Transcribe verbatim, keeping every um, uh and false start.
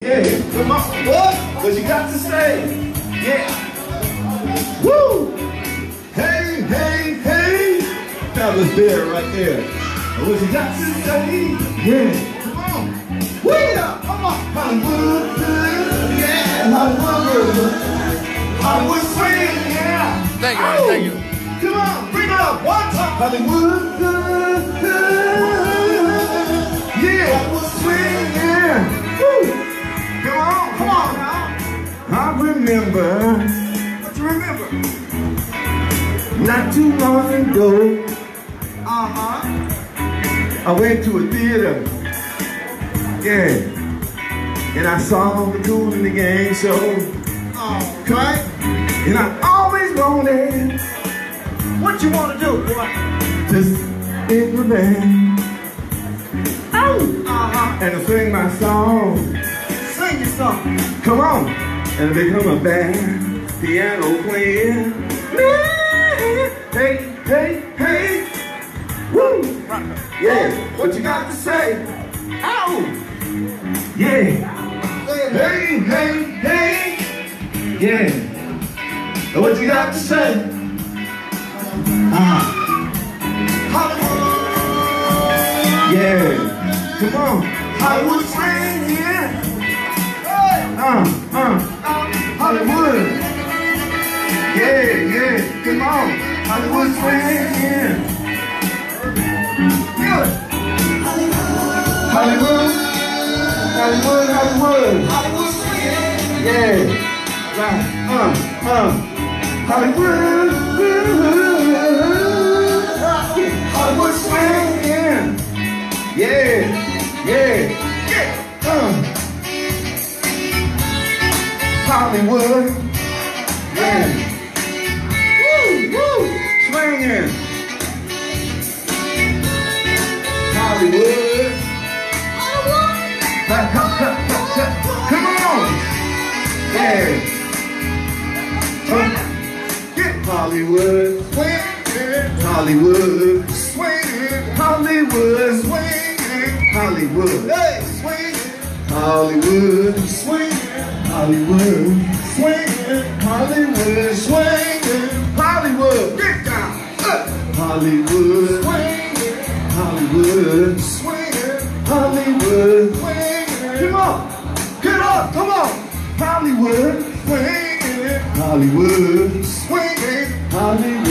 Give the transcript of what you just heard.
Yeah, come on. What? What you got to say? Yeah. Woo! Hey, hey, hey. That was there, right there. What you got to say? Yeah. Come on. Wait up. Come on. Hollywood. Yeah. Hollywood. Hollywood swing. Yeah. Thank you, oh. Thank you. Come on. Bring it up. One time. Hollywood. Yeah. Hollywood swing. Yeah. Woo. Come on, come on now. I remember. What you remember? Not too long ago. Uh-huh. I went to a theater. Yeah. And I saw the Kool and the Gang show. Oh, right? And I always wanted. What you want to do, boy? Just in the band. Oh. Uh-huh. And to sing my song. Sing your song. Come on. And become a band piano player. Hey, hey, hey. Woo. Yeah. What you got to say? Ow. Yeah. Hey, hey, hey. Yeah. What you got to say? Uh-huh. Hollywood. Yeah. Come on. Hollywood swing, yeah. Uh, uh, Hollywood. Yeah, yeah, come on. Hollywood swing, yeah. Good. Hollywood. Hollywood, Hollywood. Hollywood swing. Yeah. Right. Uh, uh. Hollywood. Hollywood swing, yeah. Yeah, yeah, yeah. Uh. Hollywood, yeah. Woo, woo, swinging. Hollywood. Ha, ha, ha, ha, ha. Come on, yeah. Uh, get Hollywood, swinging. Hollywood, swinging. Hollywood, swinging. Hollywood, hey, swinging. Hollywood, swinging. Hollywood, swinging, Hollywood, swinging, Hollywood, get down, up. Hollywood, swinging, Hollywood, swinging, Hollywood, swinging. Come on, get up, come on. Hollywood, swinging, Hollywood, swinging, Hollywood.